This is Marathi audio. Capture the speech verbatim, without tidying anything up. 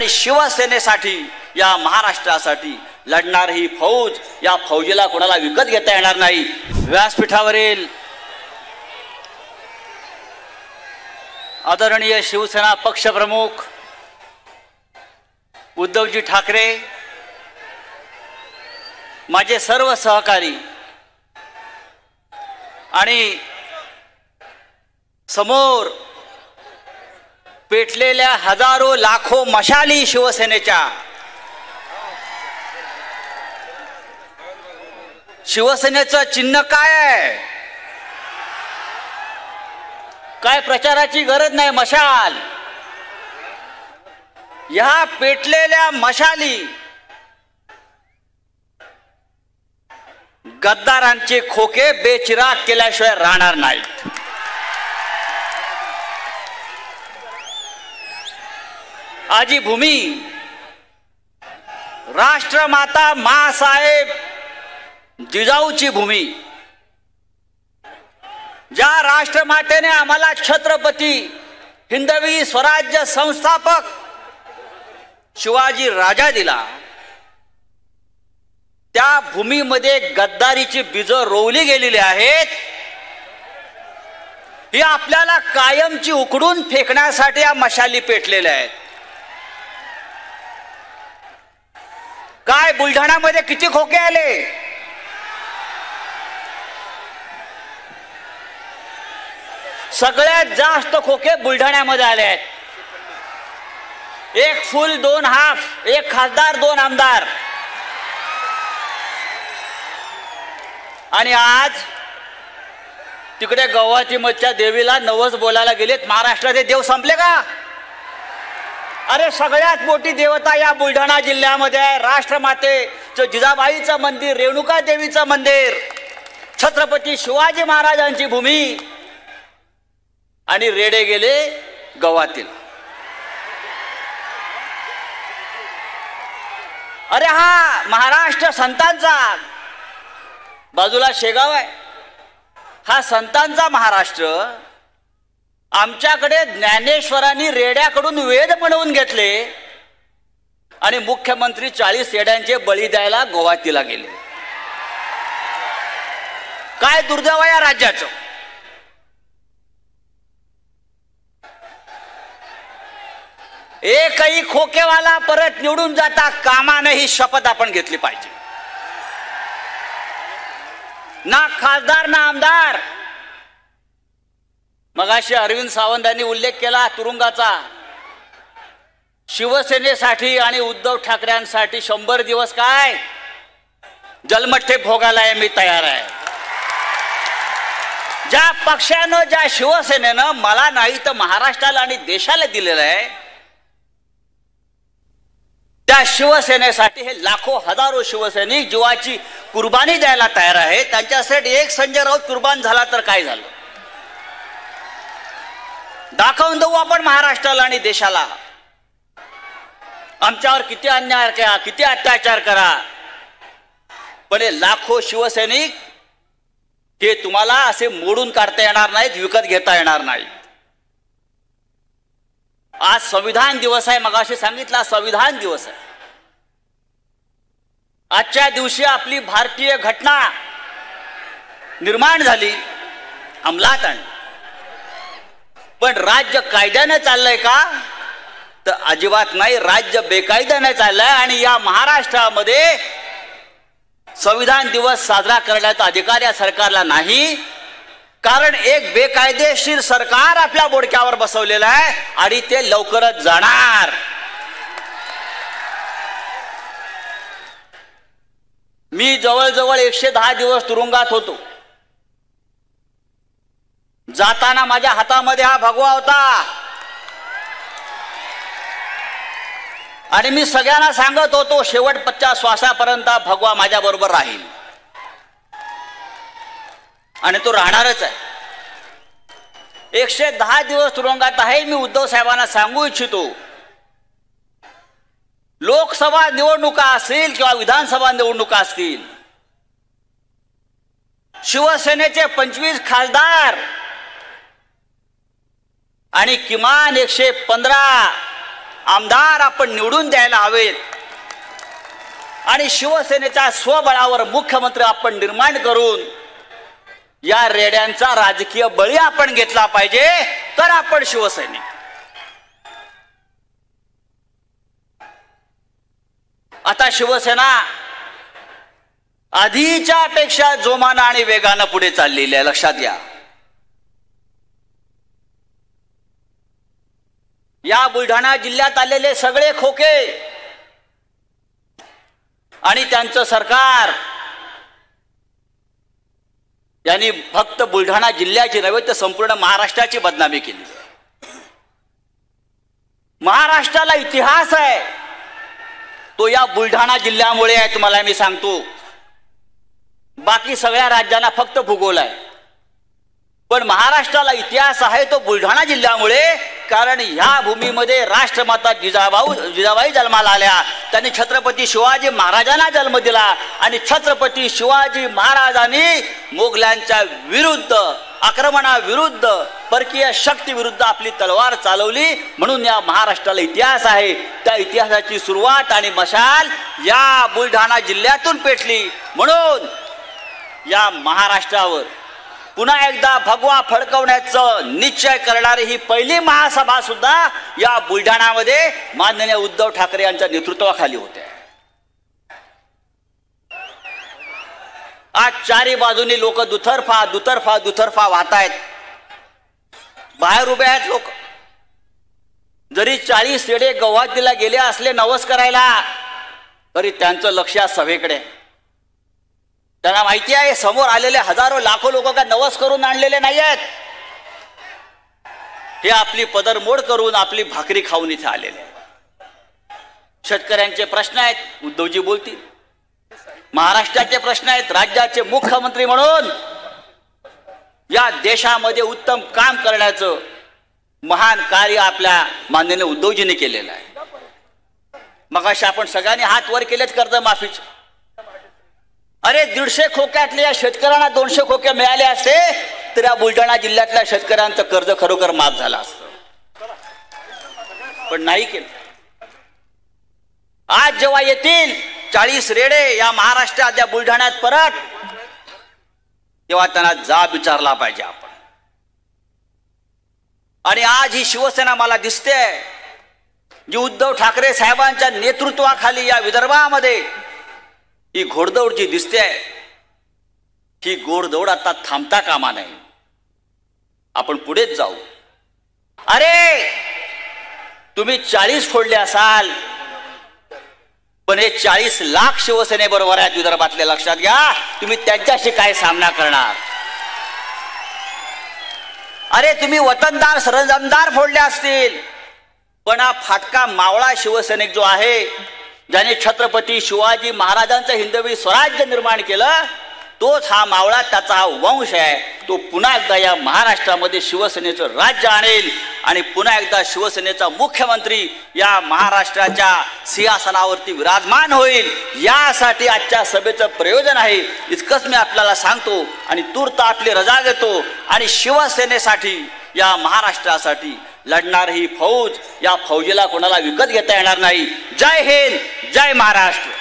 आणि शिवसेनेसाठी या महाराष्ट्रासाठी लढणार ही फौज, या फौजीला कोणाला विकत घेता येणार नाही। व्यासपीठावरील आदरणीय शिवसेना पक्षप्रमुख उद्धवजी ठाकरे, माझे सर्व सहकारी आणि समोर पेटलेल्या हजारो लाखो मशाली शिवसेनेच्या, शिवसेनेचं चिन्ह काय आहे? काय प्रचाराची गरज नाही, मशाल। या पेटलेल्या मशाली गद्दारांचे खोके बेचिराग केल्याशिवाय राहणार नाहीत। आजी भूमी, राष्ट्रमाता मासाहेब जिजाऊची भूमी, ज्या राष्ट्रमातेने आम्हाला छत्रपती हिंदवी स्वराज्य संस्थापक शिवाजी राजा दिला, त्या भूमीमध्ये गद्दारीची बीज रोवली गेलेली आहेत। ही आपल्याला कायमची उकडून फेकण्यासाठी या मशाली पेटलेल्या आहेत। काय बुलढाण्यामध्ये किती खोके आले? सगळ्यात जास्त खोके बुलढाण्यामध्ये आले आहेत। एक फुल दोन हाफ, एक खासदार दोन आमदार। आणि आज तिकडे गवातीमधच्या देवीला नवस बोलायला गेलेत। महाराष्ट्राचे देव संपले का? अरे सगळ्यात मोठी देवता या बुलढाणा जिल्ह्यामध्ये आहे। राष्ट्रमातेचं जिजाबाईचं मंदिर, रेणुका देवीचं मंदिर, छत्रपती शिवाजी महाराजांची भूमी, आणि रेडे गेले गवातील। अरे हा महाराष्ट्र संतांचा, बाजूला शेगाव आहे, हा संतांचा महाराष्ट्र। आमच्याकडे ज्ञानेश्वरांनी रेड्याकडून वेद बनवून घेतले आणि मुख्यमंत्री चाळीस रेड्यांचे बळी द्यायला गोवातीला गेले। काय दुर्दैव आहे या राज्याचं। एकही खोकेवाला परत निवडून जाता कामा नये, ही शपथ आपण घेतली पाहिजे। ना खासदार ना आमदार। मगाशी अरविंद सावंतांनी उल्लेख केला तुरुंगाचा। शिवसेनेसाठी आणि उद्धव ठाकरेंसाठी शंभर दिवस काय जलमठ्ठे भोगायला मी तयार आहे। ज्या पक्षानं, ज्या शिवसेनेनं मला नाही तर महाराष्ट्राला आणि देशाला दिलेलं आहे, त्या शिवसेनेसाठी हे लाखो हजारो शिवसैनिक जीवाची कुर्बानी द्यायला तयार आहे। त्यांच्यासाठी एक संजय राऊत कुर्बान झाला तर काय झालं? दाखवून देऊ आपण महाराष्ट्राला आणि देशाला आमच्यावर किती अन्याय करा, किती अत्याचार करा, पण हे लाखो शिवसैनिक हे तुम्हाला असे मोडून काढता येणार नाहीत, विकत घेता येणार नाहीत। आज संविधान दिवस आहे, मगाशी सांगितला संविधान दिवस आहे। आजच्या दिवशी आपली भारतीय घटना निर्माण झाली, अंमलात आणली, पण राज्य कायद्याने चाललंय का? तर अजिबात नाही। राज्य बेकायद्याने चाललंय आणि या महाराष्ट्रामध्ये संविधान दिवस साजरा करण्याचा अधिकार या सरकारला नाही, कारण एक बेकायदेशीर सरकार आपल्या बोडक्यावर बसवलेलं आहे आणि ते लवकरच जाणार। मी जवळजवळ एकशे दहा दिवस तुरुंगात होतो। जाताना माझ्या हातामध्ये हा भगवा होता आणि मी सगळ्यांना सांगत होतो शेवटच्या श्वासापर्यंत भगवा माझ्या बरोबर राहील आणि तो राहणारच आहे। एकशे दहा दिवस तुरुंगात आहे। मी उद्धव साहेबांना सांगू इच्छितो, लोकसभा निवडणुका असतील किंवा विधानसभा निवडणुका असतील, शिवसेनेचे पंचवीस खासदार आणि किमान एकशे पंधरा आमदार आपण निवडून द्यायला हवेत आणि शिवसेनेच्या स्वबळावर मुख्यमंत्री आपण निर्माण करून या रेड्यांचा राजकीय बळी आपण घेतला पाहिजे, तर आपण शिवसैनिक. आता शिवसेना आधीच्या पेक्षा जोमानं आणि वेगानं पुढे चाललेली आहे, लक्षात घ्या. या बुलढाणा जिल्ह्यात आलेले सगळे खोके आणि त्यांचं सरकार यांनी फक्त बुलढाणा जिल्ह्याची नव्हे तर संपूर्ण महाराष्ट्राची बदनामी केली. महाराष्ट्राला इतिहास आहे तो या बुलढाणा जिल्ह्यामुळे आहे, तुम्हाला मी सांगतो. बाकी सगळ्या राज्यांना फक्त भूगोल आहे, पण महाराष्ट्राला इतिहास आहे तो बुलढाणा जिल्ह्यामुळे. कारण ह्या भूमीमध्ये राष्ट्रमाता जिजाबाऊ जिजाबाई जन्माला आल्या, त्यांनी छत्रपती शिवाजी महाराजांना जन्म दिला आणि छत्रपती शिवाजी महाराजांनी मोगलांच्या विरुद्ध, आक्रमणाविरुद्ध, परकीय शक्ती विरुद्ध आपली तलवार चालवली. म्हणून या महाराष्ट्राला इतिहास आहे. त्या इतिहासाची सुरुवात आणि मशाल या बुलढाणा जिल्ह्यातून पेटली. म्हणून या महाराष्ट्रावर पुन्हा एकदा भगवा फडकवण्याचं निश्चय करणारी ही पहिली महासभा सुद्धा या बुलढाणामध्ये माननीय उद्धव ठाकरे यांच्या नेतृत्वाखाली होते. आज चारी बाजूनी लोक दुतर्फा दुतर्फा दुतर्फा वाहत आहेत. बाहेर उभे आहेत लोक. जरी चाळीस येडे गौहातीला गेले असले नवस करायला, तरी त्यांचं लक्ष सभेकडे. त्यांना माहिती आहे समोर आलेले हजारो लाखो लोक काय नवस करून आणलेले नाही आहेत. हे आपली पदरमोड करून आपली भाकरी खाऊन इथे आलेले आहेत. शेतकऱ्यांचे प्रश्न आहेत, उद्धवजी बोलतील. महाराष्ट्राचे प्रश्न आहेत, राज्याचे मुख्यमंत्री म्हणून या देशामध्ये उत्तम काम करण्याचं महान कार्य आपल्या माननीय उद्धवजींनी केलेलं आहे. मगाशी आपण सगळ्यांनी हात वर केलेत कर्जमाफीचे. अरे दीडशे खोक्यातले या शेतकऱ्यांना दोनशे खोके मिळाले असते तर या बुलढाणा जिल्ह्यातल्या शेतकऱ्यांचं कर्ज खरोखर माफ झालं असतं, पण नाही केलं. आज जेव्हा येतील चाळीस रेडे या महाराष्ट्रात या बुलढाण्यात परत, तेव्हा त्यांना जाब विचारला पाहिजे आपण. आणि आज ही शिवसेना मला दिसते जी उद्धव ठाकरे साहेबांच्या नेतृत्वाखाली या विदर्भामध्ये ही घोडदौड जी दिसते, ही घोडदौड आता थांबता कामा नये. आपण पुढेच जाऊ. अरे तुम्ही चाळीस फोडले असाल, पण हे चाळीस लाख शिवसेनेबरोबर आहेत विदर्भातले, लक्षात घ्या. तुम्ही त्यांच्याशी काय सामना करणार? अरे तुम्ही वतनदार सरंजामदार फोडले असतील, पण हा फाटका मावळा शिवसैनिक जो आहे, ज्याने छत्रपती शिवाजी महाराजांचं हिंदवी स्वराज्य निर्माण केलं, तोच हा मावळा, त्याचा हा वंश आहे. तो पुन्हा एकदा या महाराष्ट्रामध्ये शिवसेनेचं राज्य आणेल आणि पुन्हा एकदा शिवसेनेचा मुख्यमंत्री या महाराष्ट्राच्या सिंहासनावरती विराजमान होईल. यासाठी आजच्या सभेचं प्रयोजन आहे. इतकंच मी आपल्याला सांगतो आणि तूर्त आपली रजा घेतो. आणि शिवसेनेसाठी, या महाराष्ट्रासाठी लढणार ही फौज, या फौजीला कोणाला विकत घेता येणार नाही. जय हिंद, जय महाराष्ट्र.